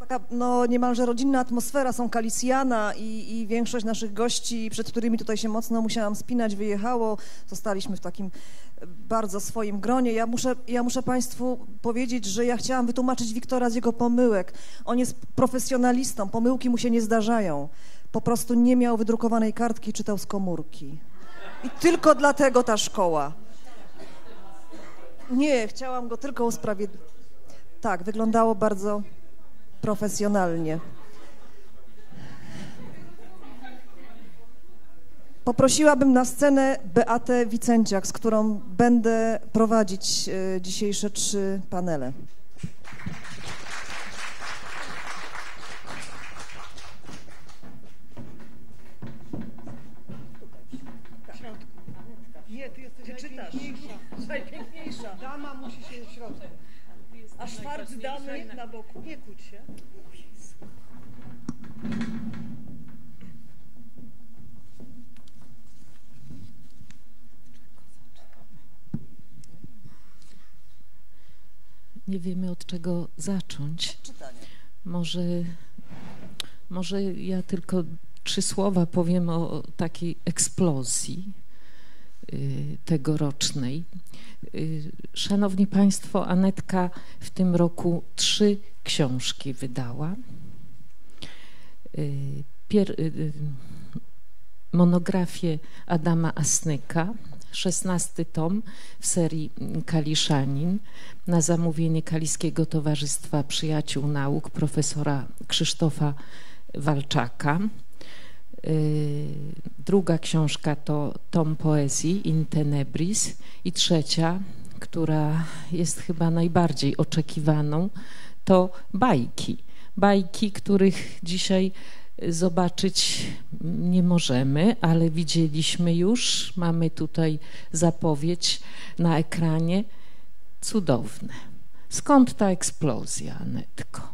taka no, niemalże rodzinna atmosfera, są Kalisjana i większość naszych gości, przed którymi tutaj się mocno musiałam spinać, wyjechało. Zostaliśmy w takim bardzo swoim gronie. Ja muszę Państwu powiedzieć, że ja chciałam wytłumaczyć Wiktora z jego pomyłek. On jest profesjonalistą, pomyłki mu się nie zdarzają. Po prostu nie miał wydrukowanej kartki, czytał z komórki. I tylko dlatego ta szkoła. Nie, chciałam go tylko usprawiedliwić. Tak, wyglądało bardzo profesjonalnie. Poprosiłabym na scenę Beatę Wicenciak, z którą będę prowadzić dzisiejsze 3 panele. Nie, ty jesteś najpiękniejsza. Dama musi się w środku. A szwarc damy na boku. Nie kłóć się. Nie wiemy, od czego zacząć. Czytanie. Może ja tylko 3 słowa powiem o takiej eksplozji tegorocznej. Szanowni Państwo, Anetka w tym roku 3 książki wydała. Monografię Adama Asnyka, 16 tom w serii Kaliszanin na zamówienie Kaliskiego Towarzystwa Przyjaciół Nauk profesora Krzysztofa Walczaka. Druga książka to tom poezji In Tenebris i trzecia, która jest chyba najbardziej oczekiwaną, to bajki. Bajki, których dzisiaj zobaczyć nie możemy, ale widzieliśmy już, mamy tutaj zapowiedź na ekranie. Cudowne. Skąd ta eksplozja, Anetko?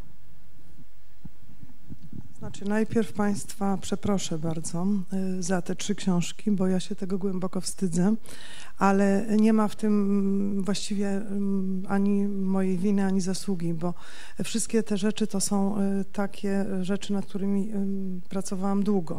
Znaczy, najpierw Państwa przeproszę bardzo za te 3 książki, bo ja się tego głęboko wstydzę, ale nie ma w tym właściwie ani mojej winy, ani zasługi, bo wszystkie te rzeczy to są takie rzeczy, nad którymi pracowałam długo.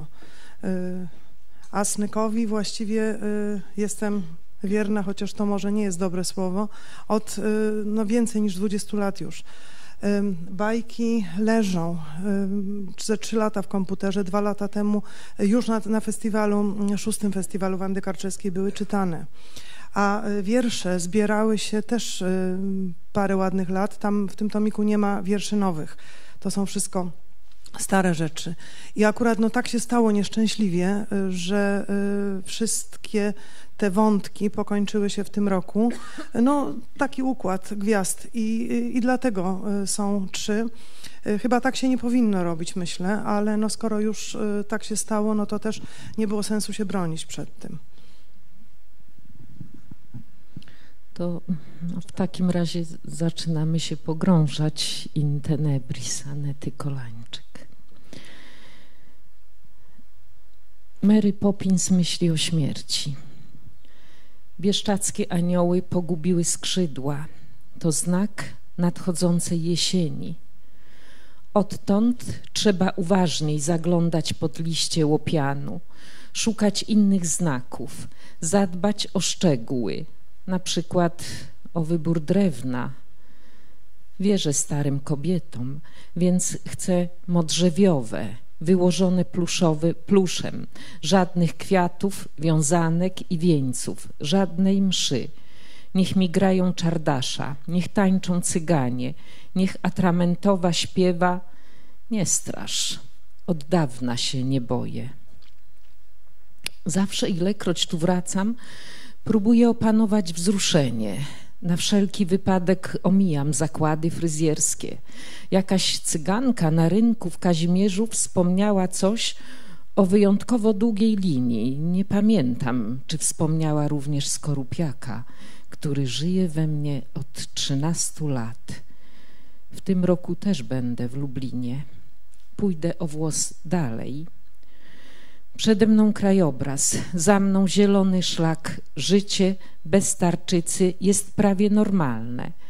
Asnykowi właściwie jestem wierna, chociaż to może nie jest dobre słowo, od no, więcej niż 20 lat już. Bajki leżą ze 3 lata w komputerze, 2 lata temu już na festiwalu, 6. festiwalu Wandy Karczewskiej były czytane. A wiersze zbierały się też parę ładnych lat. Tam w tym tomiku nie ma wierszy nowych. To są wszystko stare rzeczy. I akurat no, tak się stało nieszczęśliwie, że wszystkie te wątki pokończyły się w tym roku. No, taki układ gwiazd i dlatego są 3. Chyba tak się nie powinno robić, myślę, ale no, skoro już tak się stało, no to też nie było sensu się bronić przed tym. To no, w takim razie zaczynamy się pogrążać in tenebris Anety Kolańczyk. Mary Poppins myśli o śmierci. Bieszczackie anioły pogubiły skrzydła. To znak nadchodzącej jesieni. Odtąd trzeba uważniej zaglądać pod liście łopianu, szukać innych znaków, zadbać o szczegóły, na przykład o wybór drewna. Wierzę starym kobietom, więc chcę modrzewiowe, wyłożone pluszem, żadnych kwiatów, wiązanek i wieńców, żadnej mszy. Niech mi grają czardasza, niech tańczą cyganie, niech atramentowa śpiewa. Nie strasz, od dawna się nie boję. Zawsze, ilekroć tu wracam, próbuję opanować wzruszenie. Na wszelki wypadek omijam zakłady fryzjerskie. Jakaś cyganka na rynku w Kazimierzu wspomniała coś o wyjątkowo długiej linii. Nie pamiętam, czy wspomniała również skorupiaka, który żyje we mnie od 13 lat. W tym roku też będę w Lublinie. Pójdę o włos dalej. Przede mną krajobraz, za mną zielony szlak. Życie bez tarczycy jest prawie normalne.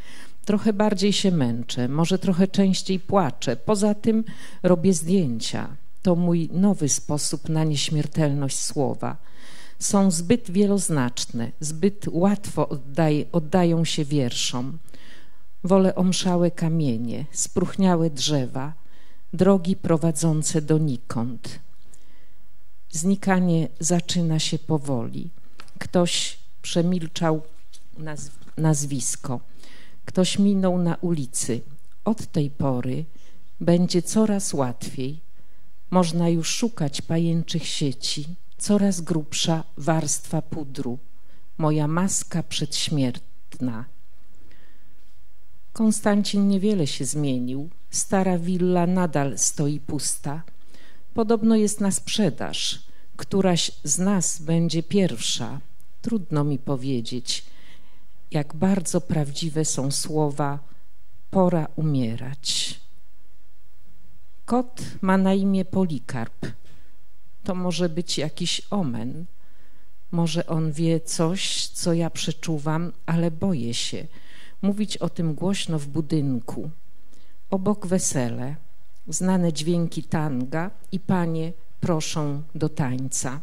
Trochę bardziej się męczę, może trochę częściej płaczę. Poza tym robię zdjęcia. To mój nowy sposób na nieśmiertelność słowa. Są zbyt wieloznaczne, zbyt łatwo oddają się wierszom. Wolę omszałe kamienie, spróchniałe drzewa, drogi prowadzące donikąd. Znikanie zaczyna się powoli. Ktoś przemilczał nazwisko. Ktoś minął na ulicy. Od tej pory będzie coraz łatwiej. Można już szukać pajęczych sieci. Coraz grubsza warstwa pudru. Moja maska przedśmiertna. Konstancin niewiele się zmienił. Stara willa nadal stoi pusta. Podobno jest na sprzedaż. Któraś z nas będzie pierwsza. Trudno mi powiedzieć, jak bardzo prawdziwe są słowa pora umierać. Kot ma na imię Polikarp. To może być jakiś omen. Może on wie coś, co ja przeczuwam, ale boję się mówić o tym głośno w budynku. Obok wesele, znane dźwięki tanga i panie proszą do tańca.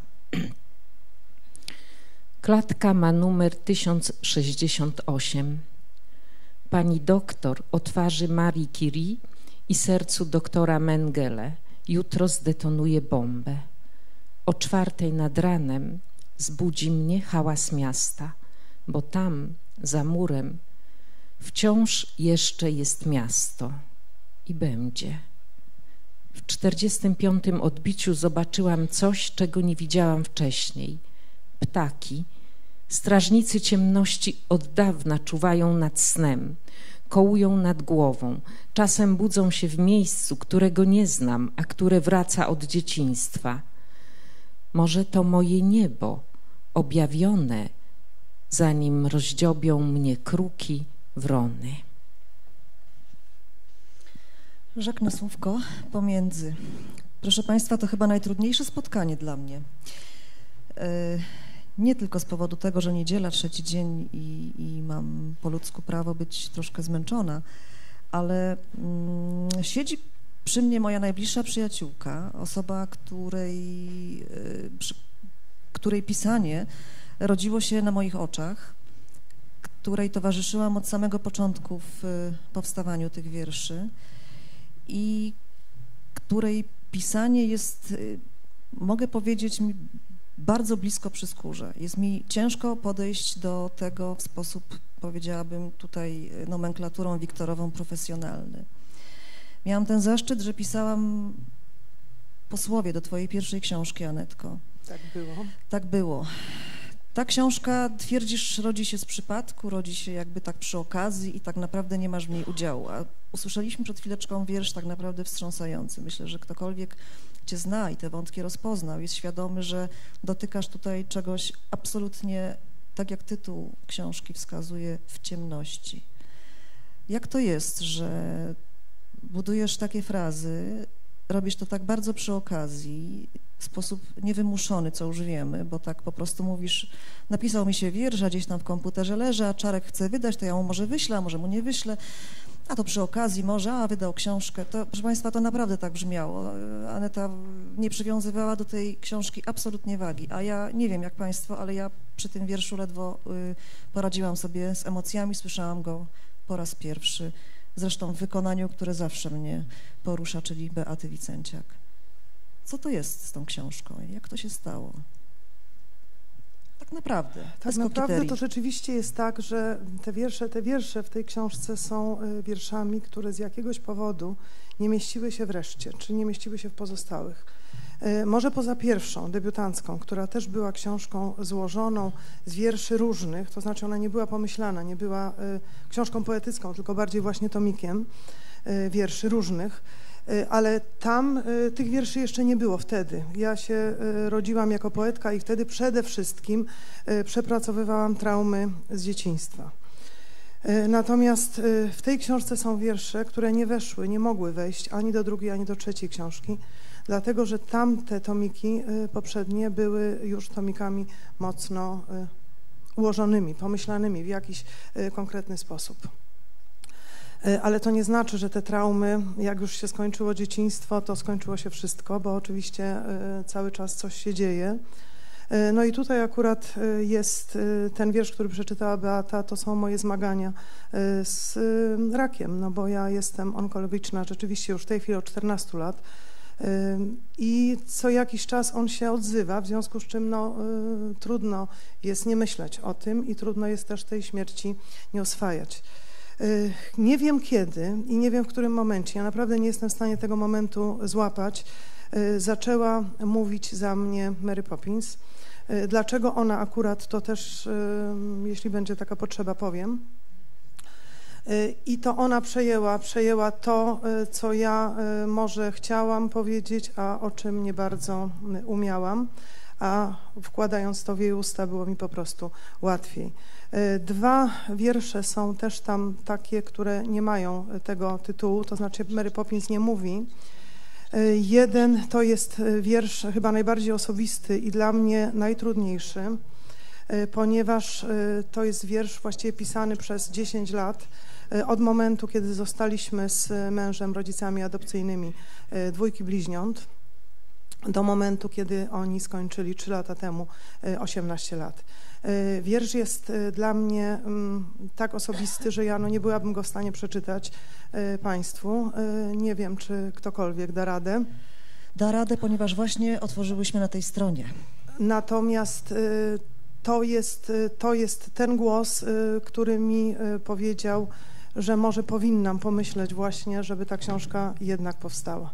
Klatka ma numer 1068. Pani doktor o twarzy Marii Curie i sercu doktora Mengele jutro zdetonuje bombę. O 4:00 nad ranem zbudzi mnie hałas miasta, bo tam, za murem, wciąż jeszcze jest miasto i będzie. W 45. odbiciu zobaczyłam coś, czego nie widziałam wcześniej. Ptaki, strażnicy ciemności od dawna czuwają nad snem, kołują nad głową, czasem budzą się w miejscu, którego nie znam, a które wraca od dzieciństwa. Może to moje niebo, objawione, zanim rozdziobią mnie kruki, wrony. Rzeknę słówko pomiędzy. Proszę Państwa, to chyba najtrudniejsze spotkanie dla mnie. Nie tylko z powodu tego, że niedziela, 3. dzień i mam po ludzku prawo być troszkę zmęczona, ale siedzi przy mnie moja najbliższa przyjaciółka, osoba, której pisanie rodziło się na moich oczach, której towarzyszyłam od samego początku w powstawaniu tych wierszy i której pisanie jest, mogę powiedzieć, mi bardzo blisko przy skórze. Jest mi ciężko podejść do tego w sposób, powiedziałabym tutaj nomenklaturą wiktorową, profesjonalny. Miałam ten zaszczyt, że pisałam posłowie do twojej pierwszej książki, Anetko. Tak było. Tak było. Ta książka, twierdzisz, rodzi się z przypadku, rodzi się jakby tak przy okazji i tak naprawdę nie masz w niej udziału. A usłyszeliśmy przed chwileczką wiersz tak naprawdę wstrząsający. Myślę, że ktokolwiek cię zna i te wątki rozpoznał, jest świadomy, że dotykasz tutaj czegoś absolutnie, tak jak tytuł książki wskazuje, w ciemności. Jak to jest, że budujesz takie frazy, robisz to tak bardzo przy okazji, w sposób niewymuszony, co już wiemy, bo tak po prostu mówisz, napisał mi się wiersz, a gdzieś tam w komputerze leży, a Czarek chce wydać, to ja mu może wyślę, a może mu nie wyślę, a to przy okazji może, a wydał książkę. To, proszę Państwa, to naprawdę tak brzmiało. Aneta nie przywiązywała do tej książki absolutnie wagi, a ja nie wiem jak Państwo, ale ja przy tym wierszu ledwo poradziłam sobie z emocjami, słyszałam go po raz pierwszy, zresztą w wykonaniu, które zawsze mnie porusza, czyli Beaty Wicenciak. Co to jest z tą książką? Jak to się stało? Tak naprawdę. Tak naprawdę to rzeczywiście jest tak, że te wiersze w tej książce są wierszami, które z jakiegoś powodu nie mieściły się wreszcie, czy nie mieściły się w pozostałych. Może poza pierwszą, debiutancką, która też była książką złożoną z wierszy różnych, to znaczy ona nie była pomyślana, nie była książką poetycką, tylko bardziej właśnie tomikiem wierszy różnych, ale tam tych wierszy jeszcze nie było wtedy. Ja się rodziłam jako poetka i wtedy przede wszystkim przepracowywałam traumy z dzieciństwa. Natomiast w tej książce są wiersze, które nie weszły, nie mogły wejść ani do drugiej, ani do trzeciej książki, dlatego że tamte tomiki poprzednie były już tomikami mocno ułożonymi, pomyślanymi w jakiś konkretny sposób. Ale to nie znaczy, że te traumy, jak już się skończyło dzieciństwo, to skończyło się wszystko, bo oczywiście cały czas coś się dzieje. No i tutaj akurat jest ten wiersz, który przeczytała Beata, to są moje zmagania z rakiem, no bo ja jestem onkologiczna rzeczywiście już w tej chwili od 14 lat i co jakiś czas on się odzywa, w związku z czym no, trudno jest nie myśleć o tym i trudno jest też tej śmierci nie oswajać. Nie wiem kiedy i nie wiem w którym momencie, ja naprawdę nie jestem w stanie tego momentu złapać, zaczęła mówić za mnie Mary Poppins. Dlaczego ona akurat, to też, jeśli będzie taka potrzeba, powiem. I to ona przejęła to, co ja może chciałam powiedzieć, a o czym nie bardzo umiałam, a wkładając to w jej usta było mi po prostu łatwiej. 2 wiersze są też tam takie, które nie mają tego tytułu, to znaczy Mary Poppins nie mówi. Jeden to jest wiersz chyba najbardziej osobisty i dla mnie najtrudniejszy, ponieważ to jest wiersz właściwie pisany przez 10 lat, od momentu, kiedy zostaliśmy z mężem rodzicami adopcyjnymi 2 bliźniąt, do momentu, kiedy oni skończyli 3 lata temu 18 lat. Wiersz jest dla mnie tak osobisty, że ja nie byłabym go w stanie przeczytać Państwu. Nie wiem, czy ktokolwiek da radę. Da radę, ponieważ właśnie otworzyłyśmy na tej stronie. Natomiast to jest ten głos, który mi powiedział, że może powinnam pomyśleć właśnie, żeby ta książka jednak powstała.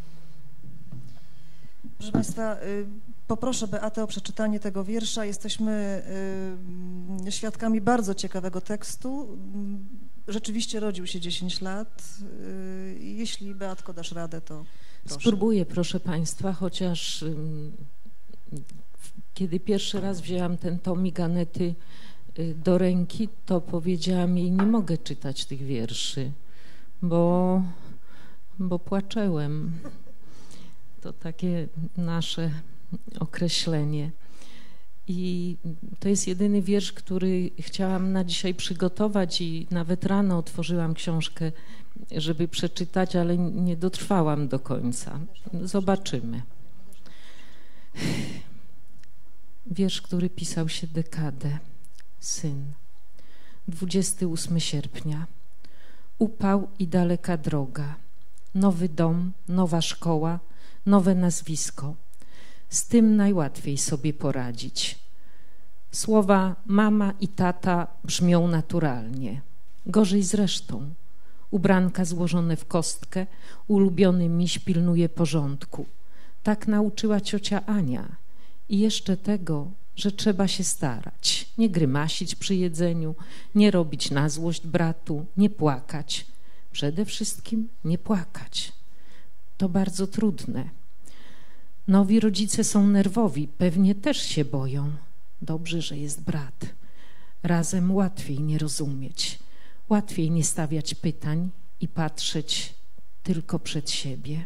Proszę Państwa, poproszę Beatę o przeczytanie tego wiersza. Jesteśmy świadkami bardzo ciekawego tekstu. Rzeczywiście rodził się 10 lat. Jeśli, Beatko, dasz radę, to proszę. Spróbuję, proszę Państwa, chociaż kiedy pierwszy raz wzięłam ten tomik Anety do ręki, to powiedziałam jej, nie mogę czytać tych wierszy, bo płaczałem. To takie nasze określenie. I to jest jedyny wiersz, który chciałam na dzisiaj przygotować i nawet rano otworzyłam książkę, żeby przeczytać, ale nie dotrwałam do końca. Zobaczymy. Wiersz, który pisał się dekadę. Syn. 28 sierpnia. Upał i daleka droga. Nowy dom, nowa szkoła, nowe nazwisko. Z tym najłatwiej sobie poradzić. Słowa mama i tata brzmią naturalnie. Gorzej zresztą. Ubranka złożone w kostkę, ulubiony miś pilnuje porządku. Tak nauczyła ciocia Ania. I jeszcze tego, że trzeba się starać. Nie grymasić przy jedzeniu, nie robić na złość bratu, nie płakać. Przede wszystkim nie płakać. To bardzo trudne. Nowi rodzice są nerwowi, pewnie też się boją. Dobrze, że jest brat. Razem łatwiej nie rozumieć, łatwiej nie stawiać pytań i patrzeć tylko przed siebie.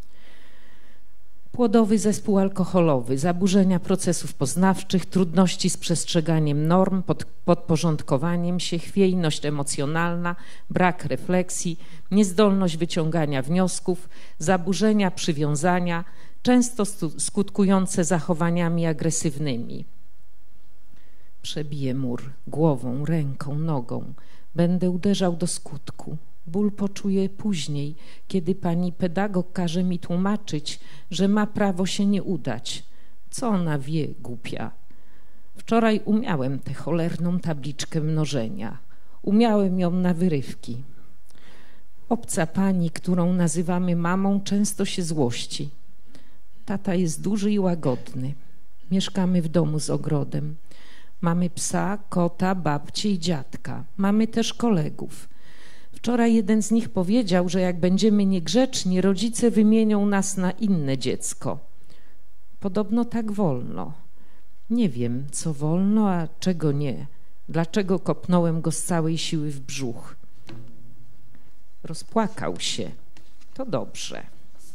Płodowy zespół alkoholowy, zaburzenia procesów poznawczych, trudności z przestrzeganiem norm, podporządkowaniem się, chwiejność emocjonalna, brak refleksji, niezdolność wyciągania wniosków, zaburzenia przywiązania, często skutkujące zachowaniami agresywnymi. Przebiję mur głową, ręką, nogą. Będę uderzał do skutku. Ból poczuję później, kiedy pani pedagog każe mi tłumaczyć, że ma prawo się nie udać. Co ona wie, głupia? Wczoraj umiałem tę cholerną tabliczkę mnożenia. Umiałem ją na wyrywki. Obca pani, którą nazywamy mamą, często się złości. Tata jest duży i łagodny. Mieszkamy w domu z ogrodem. Mamy psa, kota, babcię i dziadka. Mamy też kolegów. Wczoraj jeden z nich powiedział, że jak będziemy niegrzeczni, rodzice wymienią nas na inne dziecko. Podobno tak wolno. Nie wiem, co wolno, a czego nie. Dlaczego kopnąłem go z całej siły w brzuch? Rozpłakał się. To dobrze.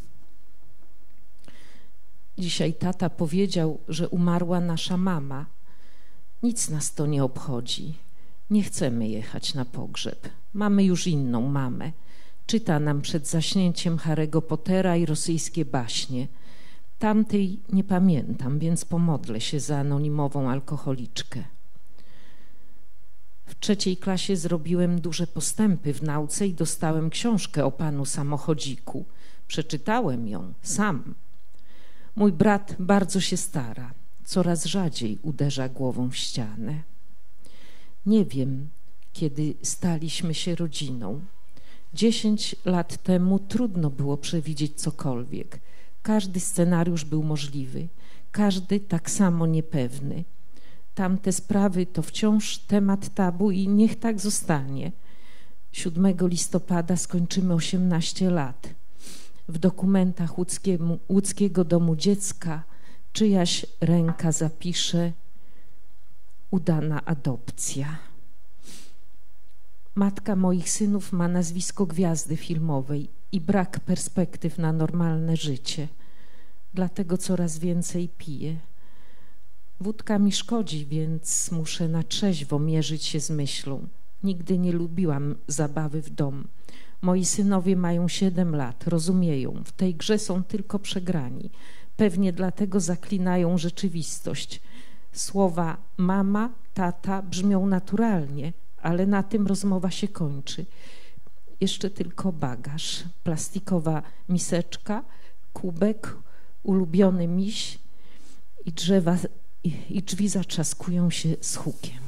Dzisiaj tata powiedział, że umarła nasza mama. Nic nas to nie obchodzi. Nie chcemy jechać na pogrzeb. Mamy już inną mamę. Czyta nam przed zaśnięciem Harry'ego Pottera i rosyjskie baśnie. Tamtej nie pamiętam, więc pomodlę się za anonimową alkoholiczkę. W 3. klasie zrobiłem duże postępy w nauce i dostałem książkę o panu samochodziku. Przeczytałem ją sam. Mój brat bardzo się stara. Coraz rzadziej uderza głową w ścianę. Nie wiem, kiedy staliśmy się rodziną. 10 lat temu trudno było przewidzieć cokolwiek. Każdy scenariusz był możliwy, każdy tak samo niepewny. Tamte sprawy to wciąż temat tabu i niech tak zostanie. 7 listopada skończymy 18 lat. W dokumentach łódzkiego domu dziecka czyjaś ręka zapisze: udana adopcja. Matka moich synów ma nazwisko gwiazdy filmowej i brak perspektyw na normalne życie. Dlatego coraz więcej piję. Wódka mi szkodzi, więc muszę na trzeźwo mierzyć się z myślą. Nigdy nie lubiłam zabawy w dom. Moi synowie mają 7 lat, rozumieją. W tej grze są tylko przegrani. Pewnie dlatego zaklinają rzeczywistość. Słowa mama, tata brzmią naturalnie, ale na tym rozmowa się kończy. Jeszcze tylko bagaż, plastikowa miseczka, kubek, ulubiony miś i drzwi zatrzaskują się z hukiem.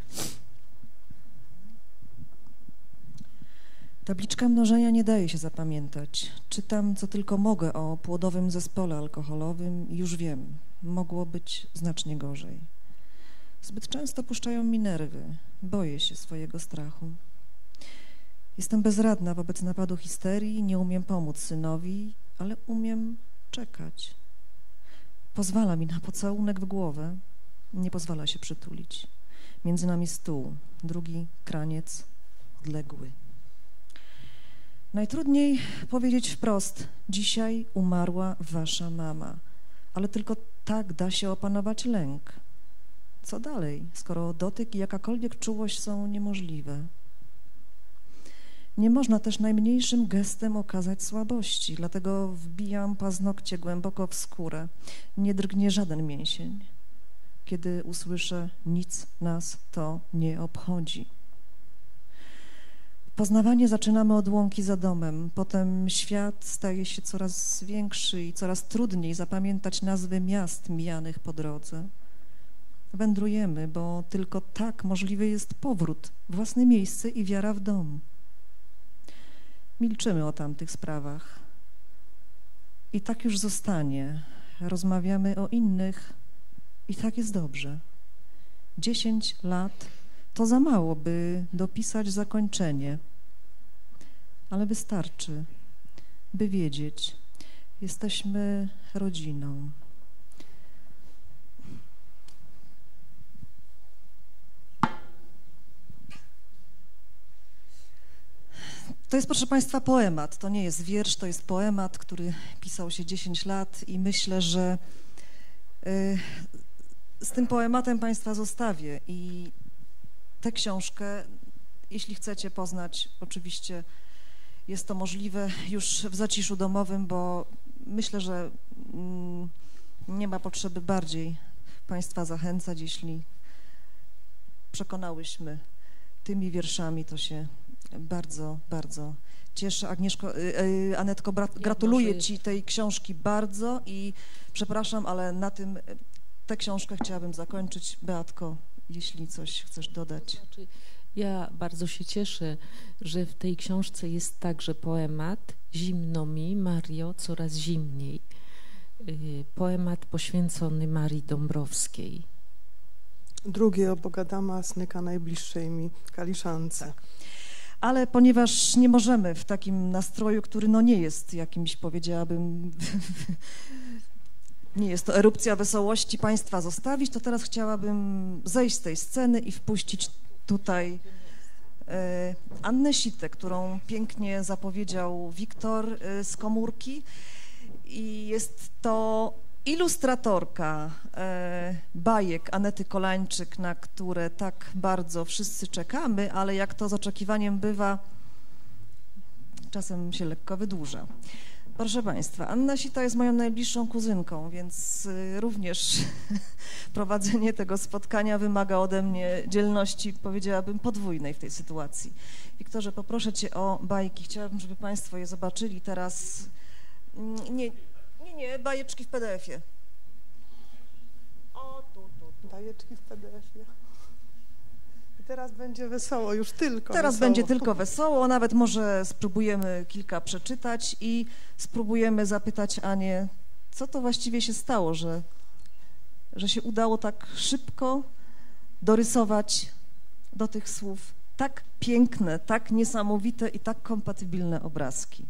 Tabliczka mnożenia nie daje się zapamiętać. Czytam, co tylko mogę o płodowym zespole alkoholowym i już wiem, mogło być znacznie gorzej. Zbyt często puszczają mi nerwy. Boję się swojego strachu. Jestem bezradna wobec napadu histerii, nie umiem pomóc synowi, ale umiem czekać. Pozwala mi na pocałunek w głowę, nie pozwala się przytulić. Między nami stół, drugi kraniec odległy. Najtrudniej powiedzieć wprost: dzisiaj umarła wasza mama, ale tylko tak da się opanować lęk. Co dalej, skoro dotyk i jakakolwiek czułość są niemożliwe? Nie można też najmniejszym gestem okazać słabości, dlatego wbijam paznokcie głęboko w skórę. Nie drgnie żaden mięsień. Kiedy usłyszę: nic nas to nie obchodzi. Poznawanie zaczynamy od łąki za domem, potem świat staje się coraz większy i coraz trudniej zapamiętać nazwy miast mijanych po drodze. Wędrujemy, bo tylko tak możliwy jest powrót, własne miejsce i wiara w dom. Milczymy o tamtych sprawach. I tak już zostanie. Rozmawiamy o innych i tak jest dobrze. 10 lat to za mało, by dopisać zakończenie, ale wystarczy, by wiedzieć, jesteśmy rodziną. To jest, proszę Państwa, poemat. To nie jest wiersz, to jest poemat, który pisał się 10 lat i myślę, że z tym poematem Państwa zostawię i tę książkę, jeśli chcecie poznać, oczywiście jest to możliwe już w zaciszu domowym, bo myślę, że nie ma potrzeby bardziej Państwa zachęcać. Jeśli przekonałyśmy tymi wierszami, to się bardzo, bardzo cieszę. Agnieszko, Anetko, gratuluję Ci tej książki bardzo i przepraszam, ale na tym tę książkę chciałabym zakończyć. Beatko, jeśli coś chcesz dodać. Ja bardzo się cieszę, że w tej książce jest także poemat Zimno mi, Mario, coraz zimniej. Poemat poświęcony Marii Dąbrowskiej. Drugie o Boga dama snyka najbliższej mi kaliszance. Tak. Ale ponieważ nie możemy w takim nastroju, który no nie jest jakimś, powiedziałabym, nie jest to erupcja wesołości, Państwa zostawić, to teraz chciałabym zejść z tej sceny i wpuścić tutaj Annę Sitę, którą pięknie zapowiedział Wiktor z komórki. I jest to Ilustratorka bajek Anety Kolańczyk, na które tak bardzo wszyscy czekamy, ale jak to z oczekiwaniem bywa, czasem się lekko wydłuża. Proszę Państwa, Anna Sita jest moją najbliższą kuzynką, więc również prowadzenie tego spotkania wymaga ode mnie dzielności, powiedziałabym, podwójnej w tej sytuacji. Wiktorze, poproszę Cię o bajki. Chciałabym, żeby Państwo je zobaczyli teraz. Nie, bajeczki w PDF-ie. O, tu. Bajeczki w PDF-ie. I teraz będzie wesoło, już tylko Teraz wesoło. będzie tylko wesoło, nawet może spróbujemy kilka przeczytać i spróbujemy zapytać Anię, co to właściwie się stało, że się udało tak szybko dorysować do tych słów tak piękne, tak niesamowite i tak kompatybilne obrazki.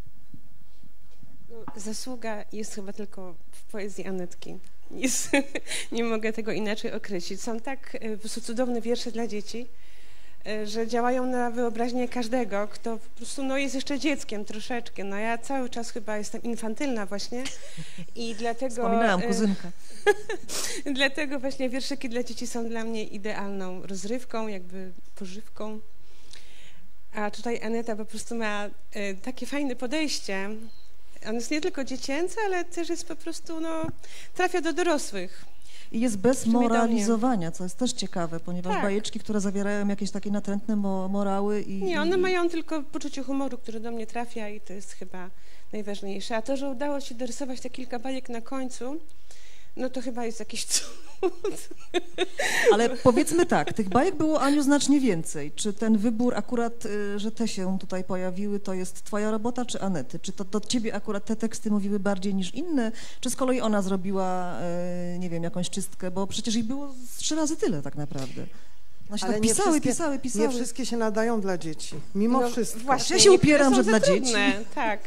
Zasługa jest chyba tylko w poezji Anetki. Nie mogę tego inaczej określić. Są tak po prostu cudowne wiersze dla dzieci, że działają na wyobraźnię każdego, kto po prostu jest jeszcze dzieckiem troszeczkę. Ja cały czas chyba jestem infantylna właśnie i dlatego... Wspominałam kuzynkę. Dlatego właśnie wierszyki dla dzieci są dla mnie idealną rozrywką, jakby pożywką. A tutaj Aneta po prostu ma takie fajne podejście. On jest nie tylko dziecięcy, ale też jest po prostu, trafia do dorosłych. I jest bez moralizowania, co jest też ciekawe, ponieważ tak. Bajeczki, które zawierają jakieś takie natrętne morały i... Nie, one mają tylko poczucie humoru, które do mnie trafia i to jest chyba najważniejsze. A to, że udało się dorysować te kilka bajek na końcu, to chyba jest jakiś cud. Ale powiedzmy tak, tych bajek było, Aniu, znacznie więcej. Czy ten wybór akurat, że te się tutaj pojawiły, to jest twoja robota, czy Anety? Czy to do ciebie akurat te teksty mówiły bardziej niż inne? Czy z kolei ona zrobiła, nie wiem, jakąś czystkę? Bo przecież ich było 3 razy tyle tak naprawdę. One się tak pisały. Nie wszystkie się nadają dla dzieci, mimo wszystko. Właśnie, ja się upieram, że dla trudne, dzieci. Tak.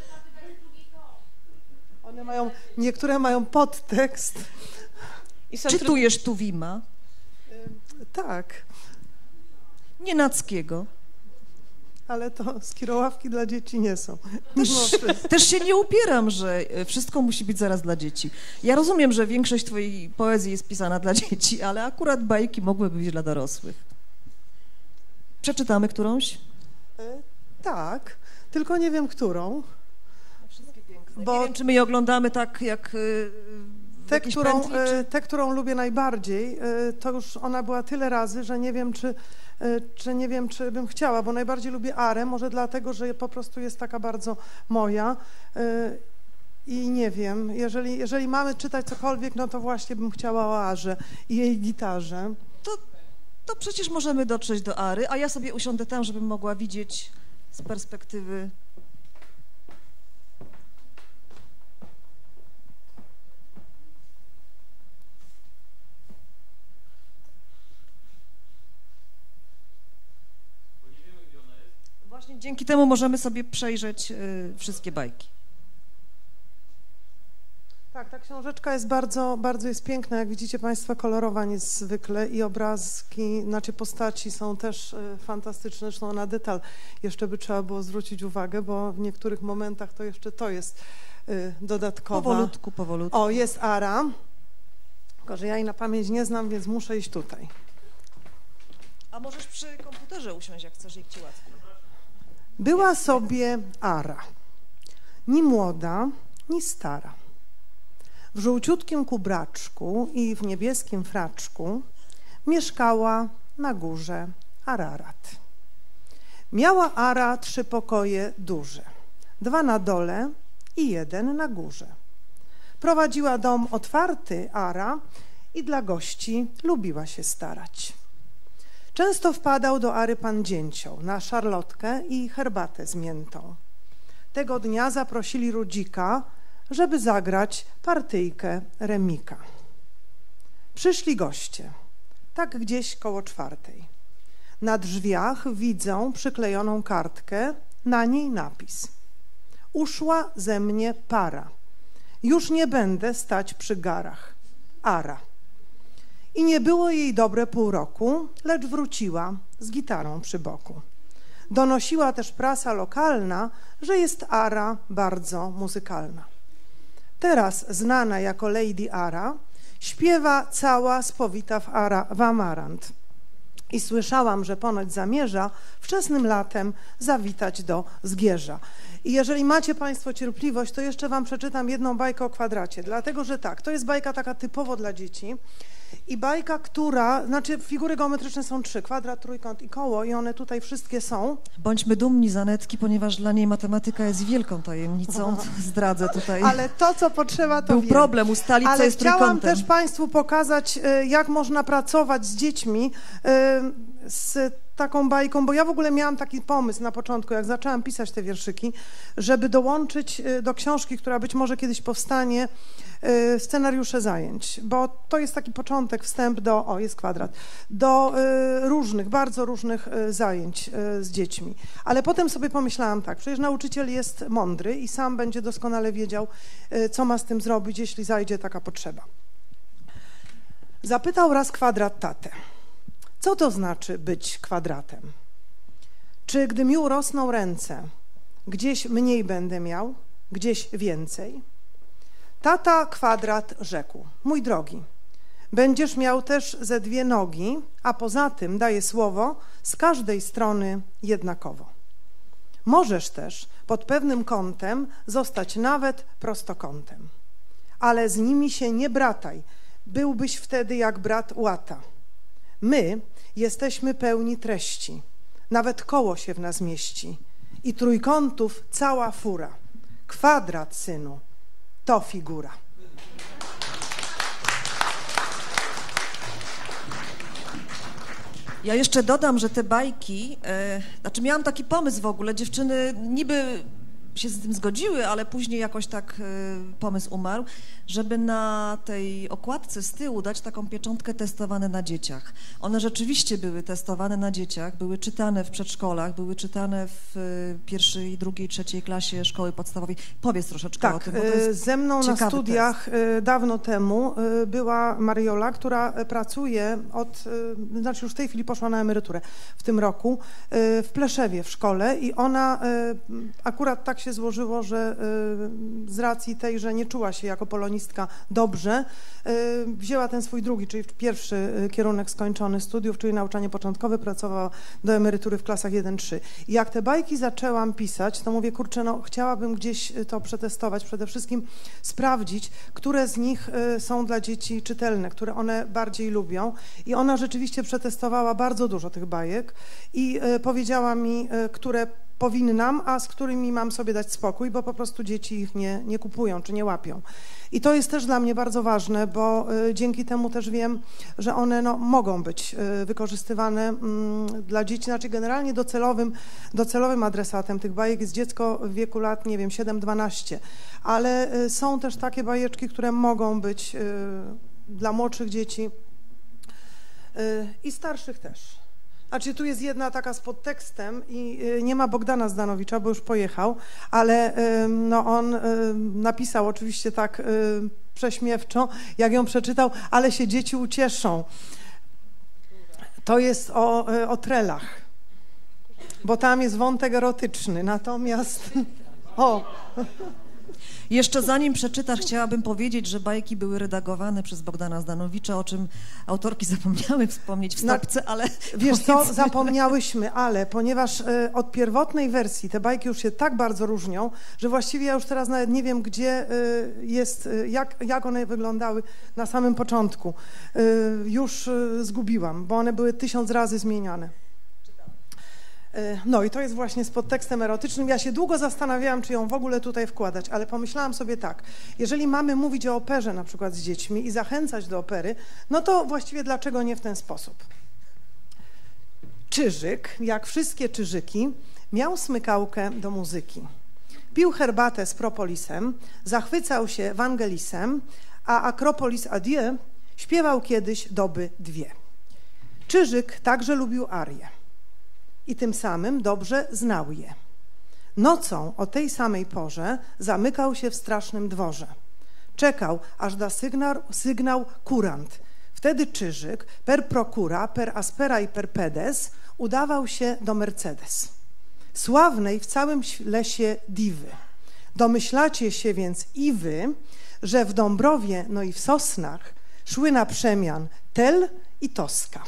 Niektóre mają podtekst. Czytujesz Tuwima? Tak. Nienackiego. Ale to skierowawki dla dzieci nie są. Też się nie upieram, że wszystko musi być zaraz dla dzieci. Ja rozumiem, że większość twojej poezji jest pisana dla dzieci, ale akurat bajki mogłyby być dla dorosłych. Przeczytamy którąś? Tak, tylko nie wiem, którą. Wszystkie piękne. Bo nie wiem, czy my je oglądamy tak jak... Tę, którą lubię najbardziej, to już ona była tyle razy, że nie wiem, czy bym chciała, bo najbardziej lubię Arę, może dlatego, że po prostu jest taka bardzo moja i nie wiem, jeżeli mamy czytać cokolwiek, to właśnie bym chciała o Arze i jej gitarze. To przecież możemy dotrzeć do Ary, a ja sobie usiądę tam, żebym mogła widzieć z perspektywy... Właśnie dzięki temu możemy sobie przejrzeć wszystkie bajki. Tak, ta książeczka jest bardzo jest piękna, jak widzicie Państwo, kolorowa niezwykle i obrazki, postaci są też fantastyczne, zresztą na detal jeszcze by trzeba było zwrócić uwagę, bo w niektórych momentach to jeszcze to jest dodatkowa. Powolutku. O, jest Ara, tylko że ja jej na pamięć nie znam, więc muszę iść tutaj. A możesz przy komputerze usiąść, jak chcesz, jak ci łatwiej. Była sobie Ara, ni młoda, ni stara. W żółciutkim kubraczku i w niebieskim fraczku mieszkała na górze Ararat. Miała Ara 3 pokoje duże, 2 na dole i 1 na górze. Prowadziła dom otwarty Ara i dla gości lubiła się starać. Często wpadał do Ary pan Dzięcioł na szarlotkę i herbatę z miętą. Tego dnia zaprosili Rudzika, żeby zagrać partyjkę remika. Przyszli goście, tak gdzieś koło 4. Na drzwiach widzą przyklejoną kartkę, na niej napis: uszła ze mnie para, już nie będę stać przy garach. Ara. I nie było jej dobre pół roku, lecz wróciła z gitarą przy boku. Donosiła też prasa lokalna, że jest Ara bardzo muzykalna. teraz znana jako Lady Ara, śpiewa cała spowita w amarant. I słyszałam, że ponoć zamierza wczesnym latem zawitać do Zgierza. I jeżeli macie Państwo cierpliwość, to jeszcze Wam przeczytam jedną bajkę o kwadracie, dlatego że tak, to jest bajka taka typowo dla dzieci i bajka, która, znaczy figury geometryczne są 3, kwadrat, trójkąt i koło i one tutaj wszystkie są. Bądźmy dumni z Anetki, ponieważ dla niej matematyka jest wielką tajemnicą, zdradzę tutaj. Ale to, co potrzeba, to był wiem. problem ustalić, co jest trójkątem. Ale chciałam też Państwu pokazać, jak można pracować z dziećmi z taką bajką, bo ja w ogóle miałam taki pomysł na początku, jak zaczęłam pisać te wierszyki, żeby dołączyć do książki, która być może kiedyś powstanie, scenariusze zajęć, bo to jest taki początek, wstęp do, o jest kwadrat, do różnych, bardzo różnych zajęć z dziećmi. Ale potem sobie pomyślałam tak, przecież nauczyciel jest mądry i sam będzie doskonale wiedział, co ma z tym zrobić, jeśli zajdzie taka potrzeba. Zapytał raz kwadrat tatę, co to znaczy być kwadratem? Czy gdy mi urosną ręce, gdzieś mniej będę miał, gdzieś więcej? Tata kwadrat rzekł, mój drogi, będziesz miał też ze 2 nogi, a poza tym, daję słowo, z każdej strony jednakowo. Możesz też pod pewnym kątem zostać nawet prostokątem, ale z nimi się nie brataj, byłbyś wtedy jak brat łata. My jesteśmy pełni treści, nawet koło się w nas mieści i trójkątów cała fura. Kwadrat, synu, to figura. Ja jeszcze dodam, że te bajki, znaczy miałam taki pomysł w ogóle, dziewczyny niby się z tym zgodziły, ale później jakoś tak pomysł umarł, żeby na tej okładce z tyłu dać taką pieczątkę testowane na dzieciach. One rzeczywiście były testowane na dzieciach, były czytane w przedszkolach, były czytane w 1., 2., 3. klasie szkoły podstawowej. Powiedz troszeczkę o tym, bo to jest ze mną na studiach dawno temu była Mariola, która pracuje znaczy już w tej chwili poszła na emeryturę w tym roku, w Pleszewie w szkole i ona akurat tak się złożyło, że z racji tej, że nie czuła się jako polonistka dobrze, wzięła ten swój drugi, czyli 1. kierunek skończony studiów, czyli nauczanie początkowe, pracowała do emerytury w klasach 1-3. I jak te bajki zaczęłam pisać, to mówię, kurczę, no chciałabym gdzieś to przetestować, przede wszystkim sprawdzić, które z nich są dla dzieci czytelne, które one bardziej lubią. I ona rzeczywiście przetestowała bardzo dużo tych bajek i powiedziała mi, które powinnam, a z którymi mam sobie dać spokój, bo po prostu dzieci ich nie kupują czy nie łapią. I to jest też dla mnie bardzo ważne, bo dzięki temu też wiem, że one mogą być wykorzystywane dla dzieci, znaczy generalnie docelowym adresatem tych bajek jest dziecko w wieku lat, nie wiem, 7-12, ale są też takie bajeczki, które mogą być dla młodszych dzieci i starszych też. Znaczy tu jest jedna taka z podtekstem i nie ma Bogdana Zdanowicza, bo już pojechał, ale on napisał oczywiście tak prześmiewczo, jak ją przeczytał, ale się dzieci ucieszą. To jest o trelach, bo tam jest wątek erotyczny, natomiast... Jeszcze zanim przeczytasz, chciałabym powiedzieć, że bajki były redagowane przez Bogdana Zdanowicza, o czym autorki zapomniały wspomnieć w stopce, ale... Wiesz co, zapomniałyśmy, ale ponieważ od pierwotnej wersji te bajki już się tak bardzo różnią, że właściwie ja już teraz nawet nie wiem, gdzie jest, jak one wyglądały na samym początku. Już zgubiłam, bo one były 1000 razy zmieniane. No i to jest właśnie z podtekstem erotycznym. Ja się długo zastanawiałam, czy ją w ogóle tutaj wkładać, ale pomyślałam sobie tak, jeżeli mamy mówić o operze na przykład z dziećmi i zachęcać do opery, no to właściwie dlaczego nie w ten sposób? Czyżyk, jak wszystkie czyżyki, miał smykałkę do muzyki. Pił herbatę z propolisem, zachwycał się Ewangelisem, a Akropolis Adieu śpiewał kiedyś doby 2. Czyżyk także lubił arię i tym samym dobrze znał je. Nocą o tej samej porze zamykał się w strasznym dworze. Czekał, aż da sygnał kurant. Wtedy Czyżyk per procura, per aspera i per pedes udawał się do Mercedes, sławnej w całym lesie diwy. Domyślacie się więc i wy, że w Dąbrowie, no i w Sosnach szły na przemian Tel i Toska.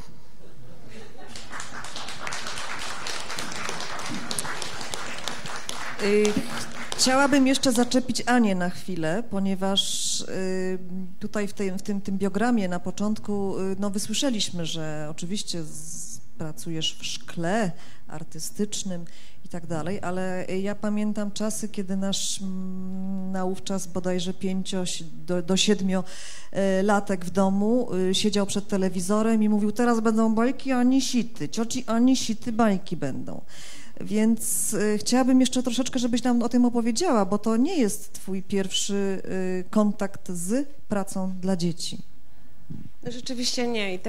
Chciałabym jeszcze zaczepić Anię na chwilę, ponieważ tutaj w tym biogramie na początku no, wysłyszeliśmy, że oczywiście pracujesz w szkle artystycznym i tak dalej, ale ja pamiętam czasy, kiedy nasz naówczas bodajże 5 do 7-latek w domu siedział przed telewizorem i mówił: teraz będą bajki Ani Sity, cioci Ani Sity bajki będą. Więc chciałabym jeszcze troszeczkę, żebyś nam o tym opowiedziała, bo to nie jest twój pierwszy kontakt z pracą dla dzieci. No rzeczywiście nie. I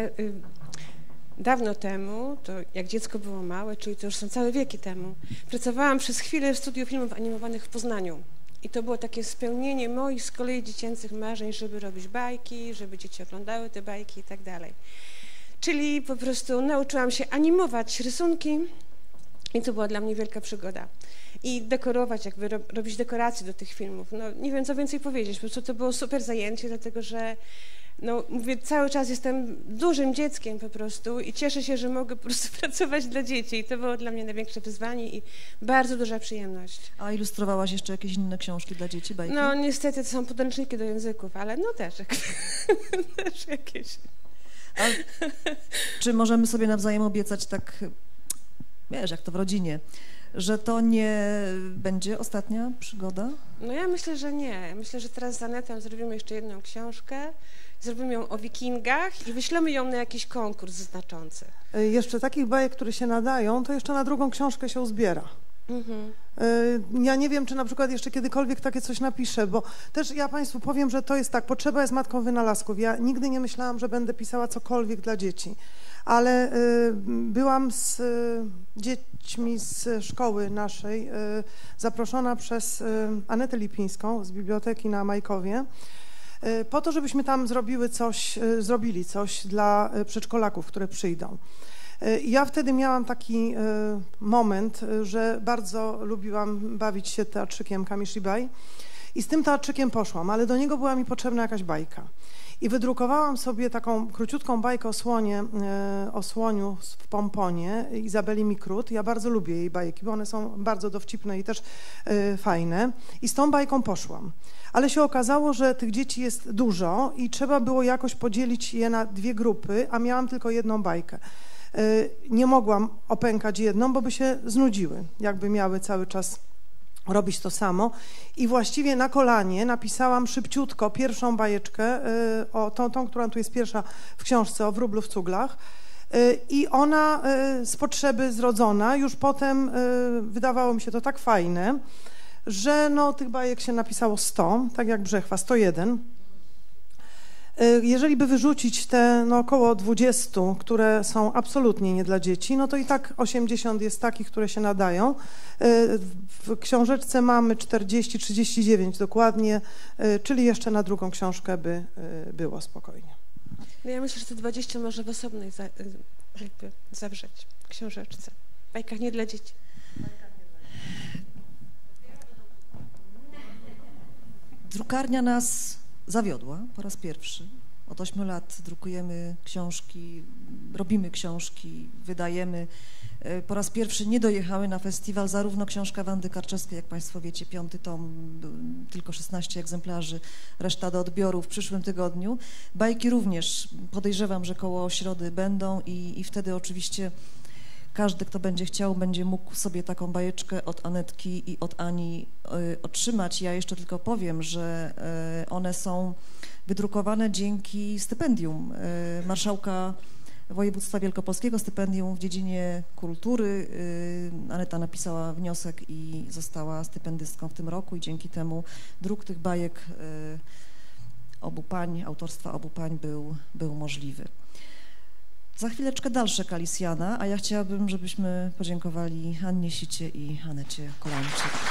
dawno temu, to jak dziecko było małe, czyli to już są całe wieki temu, pracowałam przez chwilę w studiu filmów animowanych w Poznaniu. I to było takie spełnienie moich z kolei dziecięcych marzeń, żeby robić bajki, żeby dzieci oglądały te bajki i tak dalej. Czyli po prostu nauczyłam się animować rysunki i to była dla mnie wielka przygoda. I dekorować, jakby robić dekoracje do tych filmów. No nie wiem, co więcej powiedzieć, po prostu to było super zajęcie, dlatego że no mówię, cały czas jestem dużym dzieckiem po prostu i cieszę się, że mogę po prostu pracować dla dzieci. I to było dla mnie największe wyzwanie i bardzo duża przyjemność. A ilustrowałaś jeszcze jakieś inne książki dla dzieci, bajki? No niestety to są podręczniki do języków, ale no też jakieś. A czy możemy sobie nawzajem obiecać tak, wiesz, jak to w rodzinie, że to nie będzie ostatnia przygoda? No ja myślę, że nie. Myślę, że teraz z Anetem zrobimy jeszcze jedną książkę, zrobimy ją o wikingach i wyślemy ją na jakiś konkurs znaczący. Jeszcze takich bajek, które się nadają, to jeszcze na drugą książkę się uzbiera. Mhm. Ja nie wiem, czy na przykład jeszcze kiedykolwiek takie coś napiszę, bo też ja Państwu powiem, że to jest tak, potrzeba jest matką wynalazków. Ja nigdy nie myślałam, że będę pisała cokolwiek dla dzieci, ale byłam z dziećmi z szkoły naszej zaproszona przez Anetę Lipińską z biblioteki na Majkowie po to, żebyśmy tam zrobili coś dla przedszkolaków, które przyjdą. Ja wtedy miałam taki moment, że bardzo lubiłam bawić się teatrzykiem Kamishibai i z tym teatrzykiem poszłam, ale do niego była mi potrzebna jakaś bajka. I wydrukowałam sobie taką króciutką bajkę o słoniu w pomponie Izabeli Mikrut. Ja bardzo lubię jej bajki, bo one są bardzo dowcipne i też fajne. I z tą bajką poszłam. Ale się okazało, że tych dzieci jest dużo i trzeba było jakoś podzielić je na 2 grupy, a miałam tylko jedną bajkę. Nie mogłam opękać jedną, bo by się znudziły, jakby miały cały czas robić to samo. I właściwie na kolanie napisałam szybciutko pierwszą bajeczkę, tą, która tu jest pierwsza w książce, o wróblu w cuglach. I ona z potrzeby zrodzona, już potem wydawało mi się to tak fajne, że no, tych bajek się napisało 100, tak jak Brzechwa, 101. Jeżeli by wyrzucić te no, około 20, które są absolutnie nie dla dzieci, no to i tak 80 jest takich, które się nadają. W książeczce mamy 40-39 dokładnie, czyli jeszcze na drugą książkę by było spokojnie. No ja myślę, że te 20 może w osobnej jakby zawrzeć w książeczce. W bajkach nie dla dzieci. Drukarnia nas zawiodła po raz pierwszy. Od 8 lat drukujemy książki, robimy książki, wydajemy. Po raz pierwszy nie dojechały na festiwal zarówno książka Wandy Karczewskiej, jak Państwo wiecie, 5. tom, tylko 16 egzemplarzy, reszta do odbioru w przyszłym tygodniu. Bajki również podejrzewam, że koło środy będą i wtedy oczywiście każdy, kto będzie chciał, będzie mógł sobie taką bajeczkę od Anetki i od Ani otrzymać. Ja jeszcze tylko powiem, że one są wydrukowane dzięki stypendium marszałka województwa wielkopolskiego, stypendium w dziedzinie kultury. Aneta napisała wniosek i została stypendystką w tym roku i dzięki temu druk tych bajek obu pań, autorstwa obu pań był możliwy. Za chwileczkę dalsze Kalisjana, a ja chciałabym, żebyśmy podziękowali Annie Sicie i Anecie Kolańczyk.